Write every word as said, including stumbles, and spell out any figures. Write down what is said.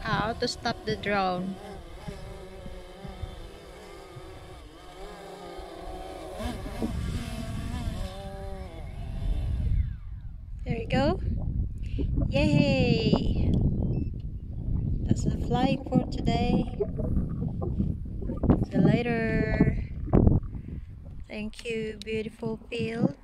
how to stop the drone. There you go. Yay! That's the flying for today. See you later. Thank you, beautiful field.